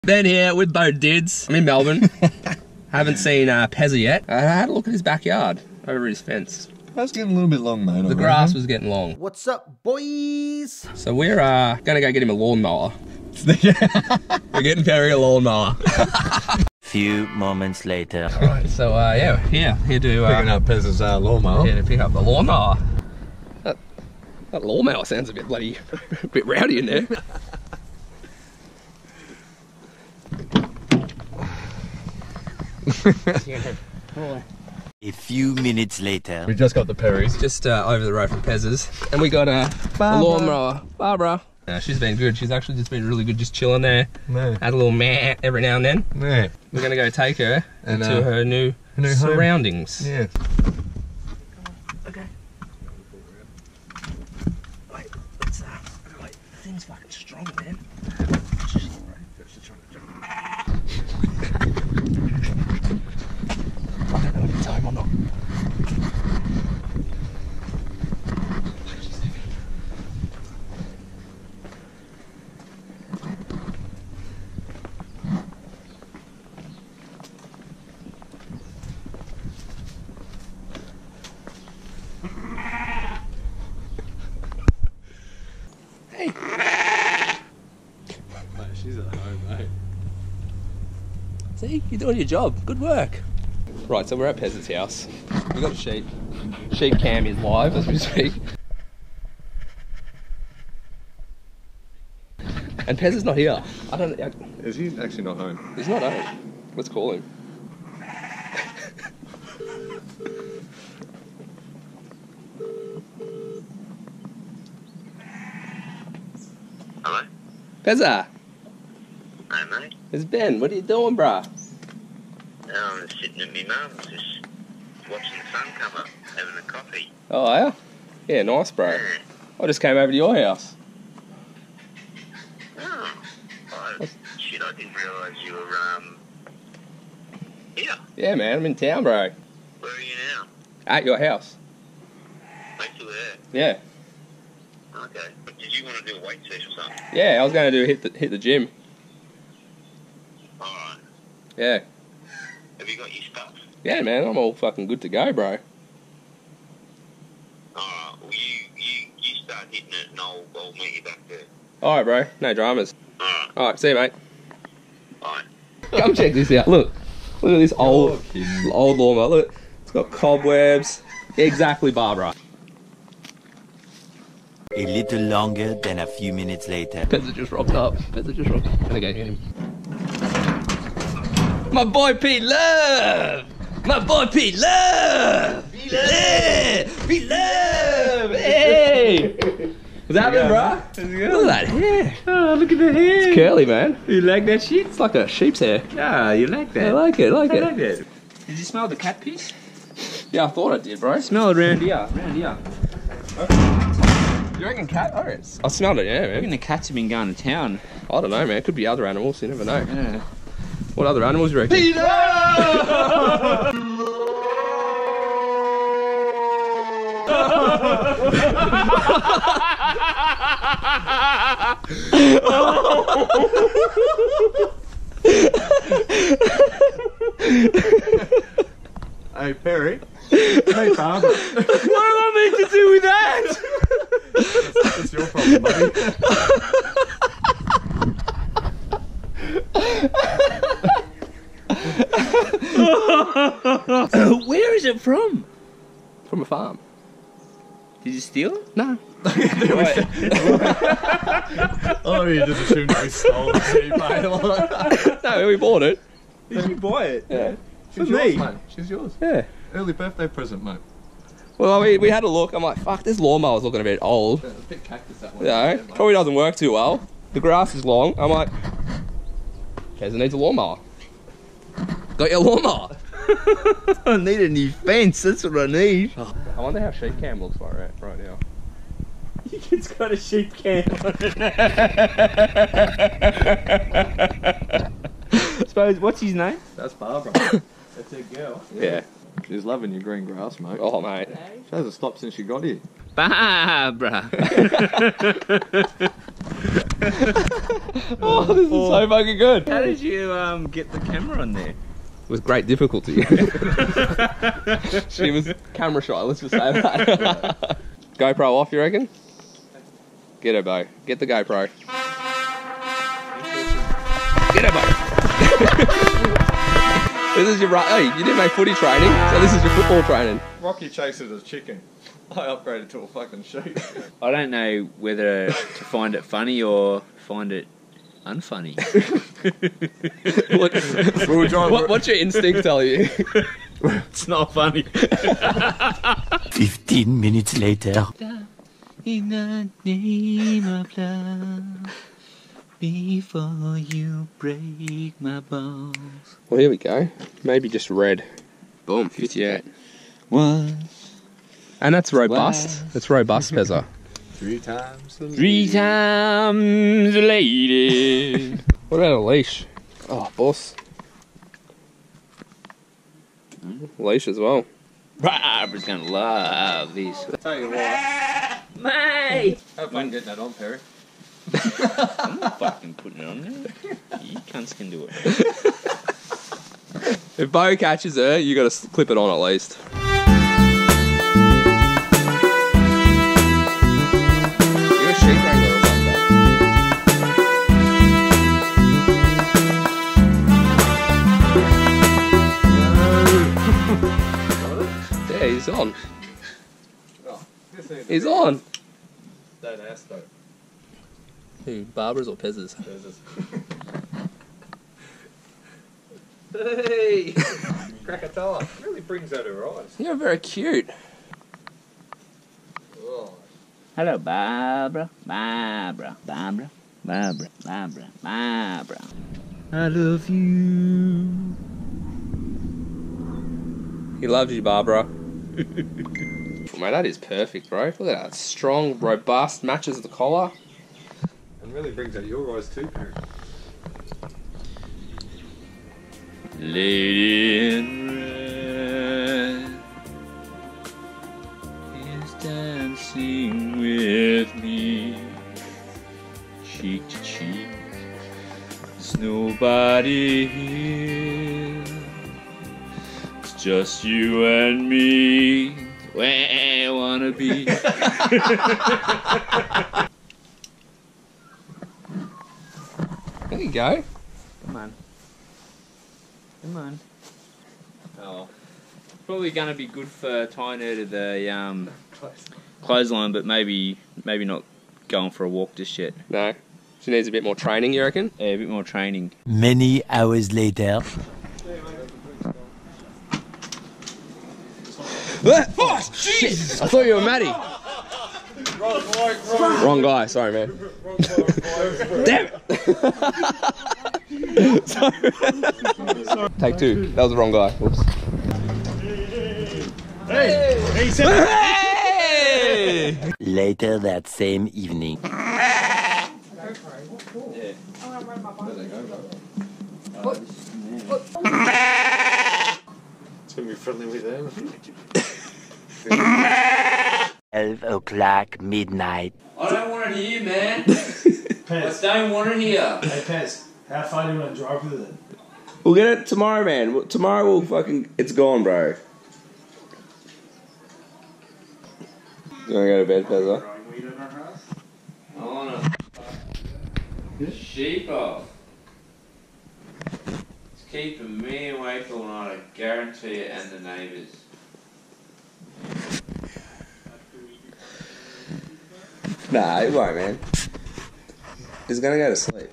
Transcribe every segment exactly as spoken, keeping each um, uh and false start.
Ben here with both dudes. I'm in Melbourne. Haven't seen uh, Pezza yet. I had a look at his backyard over his fence. That's getting a little bit long, mate. The grass was getting long. What's up, boys? So we're uh, gonna go get him a lawnmower. We're getting Perry a lawnmower. Few moments later. Alright, so uh, yeah, here, here to uh, picking up Pez's uh, lawnmower. Here to pick up the lawnmower. That, that lawnmower sounds a bit bloody, a bit rowdy in there. A few minutes later. We just got the Perrys. Just uh, over the road from Pez's. And we got uh, a lawnmower. Barbara. Yeah, she's been good. She's actually just been really good just chilling there. No. Had a little meh every now and then. No. We're going to go take her and, to uh, her new, new surroundings. Home. Yeah. Okay. Wait, let's uh, wait, the thing's fucking strong, man. I don't know if it's home or not. Hey. Mate, she's at home, mate. See, you're doing your job. Good work. Right, so we're at Pez's house. We've got a sheep. Sheep cam is live as we speak. And Pez is not here. I don't know. Is he actually not home? He's not home. Let's call him. Hello? Pezza, Hey, mate. it's Ben. What are you doing, bruh? I'm sitting at my mum's, just watching the sun come up, having a coffee. Oh, are ya? Yeah, nice, bro. Yeah. I just came over to your house. Oh, oh shit, I didn't realise you were, um, here. Yeah, man, I'm in town, bro. Where are you now? At your house. Next to there. Yeah. Okay. Did you want to do a weight sesh or something? Yeah, I was going to do hit the, hit the gym. Alright. Yeah. Have you got your stuff? Yeah, man, I'm all fucking good to go, bro. Alright, well, you, you, you start hitting it and I'll, I'll meet you back there. Alright, bro. No dramas. Alright. Alright, see you, mate. Bye. Come check this out. Look. Look at this old, kidding. old lawnmower. Look. It's got cobwebs. Exactly, Barbara. A little longer than a few minutes later. Pezza just rocked up. Pezza just rocked up. Gonna go get him. My boy Pete Love! My boy Pete Love! Pete Love! Pete Love! Hey! What's happening, bro? Look at that hair. Oh, look at the hair. It's curly, man. You like that shit? It's like a sheep's hair. Yeah, you like that. I like it, I like I it. like that. Did you smell the cat piss? Yeah, I thought I did, bro. Smell it around here, around here. You reckon cat? Oh, it's, I smelled it, yeah, I reckon man. the cats have been going to town. I don't know, man. It could be other animals. You never know. Yeah. What other animals you reckon? Peter! Hey, Perry. Hey, Barbara. What am I meant to do with that? that's, that's your problem, buddy. Where is it from? From a farm. Did you steal it? No. Oh, you just assumed we stole the sheep, mate. No, we bought it. Did you buy it? Yeah. She's For yours, me? mate. She's yours. Yeah. Early birthday present, mate. Well, we, we had a look. I'm like, fuck, this lawnmower's looking a bit old. Yeah, it's a bit cactus, that one. You know, probably doesn't work too well. The grass is long. I'm like, Pezza needs a lawnmower. Got your lawnmower. I need a new fence, that's what I need. I wonder how sheep cam looks like right, right now. It's got a sheep cam on it. Suppose, what's his name? That's Barbara. That's her girl. Yeah. She's loving your green grass, mate. Oh, mate. She hasn't stopped since she got here. Barbara. Oh, this is so fucking good. How did you um get the camera on there? With great difficulty. She was camera shy, let's just say that. GoPro off, you reckon? Get her, Bo. Get the GoPro. Get her, Bo. This is your right. Hey, you didn't make footy training, so this is your football training. Rocky chases a chicken. I upgraded to a fucking sheep. I don't know whether to find it funny or find it unfunny. what, what, what's your instinct tell you? It's not funny. Fifteen minutes later. In the name of love, before you break my bones. Well, here we go. Maybe just red. Boom, fifty-eight. One. And that's robust. That's robust, Pezza. Three times. Three times a lady. What about a leash? Oh, boss. Leash as well. Barbara's gonna love this. Tell you what. Mate! Have fun getting that on, Perry. I'm not fucking putting it on there. You cunts can do it. If Bo catches her, you got to clip it on at least. You're a sheep wrangler or something. Yeah, he's on. He's on. That ass though. Who, Barbara's or Pez's? Hey! Krakatoa. Really brings out her eyes. You're very cute. Oh. Hello, Barbara. Barbara. Barbara. Barbara. Barbara. Barbara. I love you. He loves you, Barbara. Mate, that is perfect, bro. Look at that. Strong, robust, matches the collar. And really brings out your eyes too, Perry. Lady in red is dancing with me, cheek to cheek. There's nobody here. It's just you and me. Where I wanna be. There you go. Come on. Come on. Oh. Probably gonna be good for tying her to the um, clothesline, but maybe maybe not going for a walk just yet. No. She needs a bit more training, you reckon? Yeah, a bit more training. Many hours later. Oh, shit! I thought you were Maddie. Wrong guy, sorry, man. Damn it! Sorry. Take two. That was the wrong guy. Whoops. Hey! He said Hey! Later that same evening. It's gonna be friendly with them. Twelve o'clock midnight. I don't want it here, man. Pez, I don't want it here. hey Pez, how far do you want to drive with it? We'll get it tomorrow, man. Tomorrow we'll fucking... It's gone, bro. You wanna go to bed, Pezza? I want to sheep off. It's keeping me awake all night, I guarantee it, and the neighbours. Nah, it won't, man. He's gonna go to sleep.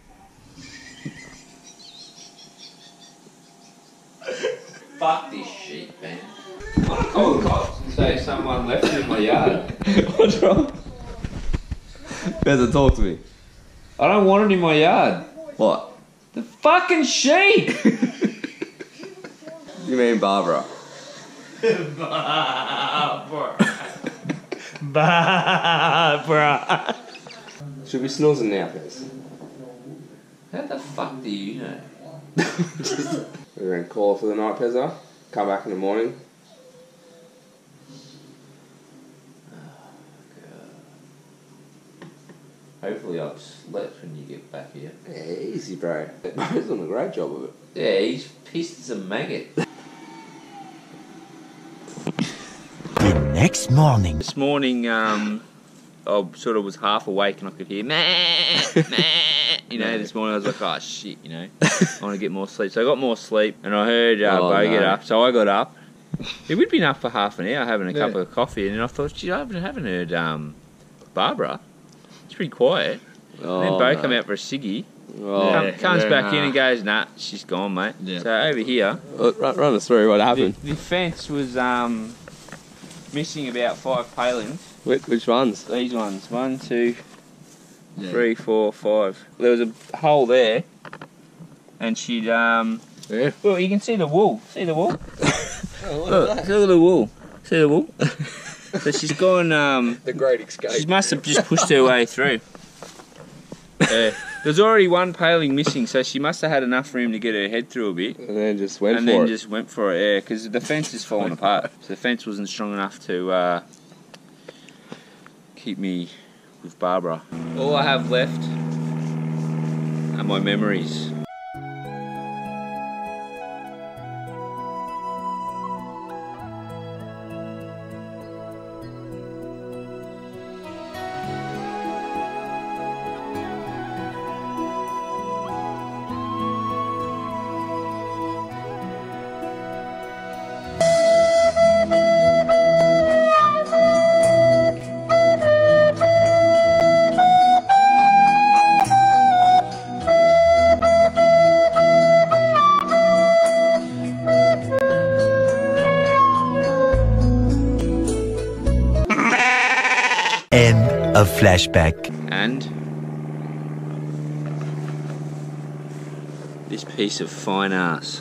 Fuck this sheep, man. I want to call the cops and say someone left it in my yard. What's wrong? Pezza, talk to me. I don't want it in my yard. What? The fucking sheep! You mean Barbara? Barbara. Barbara. Should be snoozing now, Pez. How the fuck do you know? We're going to call her for the night, Pezza. Come back in the morning. Hopefully I've slept when you get back here. Yeah, easy, bro. Bro's done a great job of it. Yeah, he's pissed as a maggot. The next morning. This morning, um, I sort of was half awake and I could hear meh, meh. You know, this morning I was like, oh shit, you know, I want to get more sleep. So I got more sleep and I heard uh, Oh, Bo no. get up. So I got up. We'd been up for half an hour having a Yeah. cup of coffee and then I thought, gee, I haven't, haven't heard um, Barbara. It's pretty quiet. Oh, and then Bo no. come out for a ciggy. Oh. Come, comes yeah, back nah. in and goes, nah, she's gone, mate. Yeah. So over here, Uh, Run, run us through what the, happened. the fence was um, missing about five palings. Which, which ones? These ones, one, two, Yeah. three, four, five. There was a hole there, and she'd um. Yeah. Well, you can see the wool. See the wool? Oh, look Look, at that. look at the wool. See the wool? So she's gone. Um, The great escape. she must have just pushed her way through. Yeah. There's already one paling missing, so she must have had enough room to get her head through a bit. And then just went and for then it. just went for it, yeah, because the fence is falling apart. So the fence wasn't strong enough to uh, keep me with Barbara. All I have left are my memories. End of flashback. And this piece of fine ass.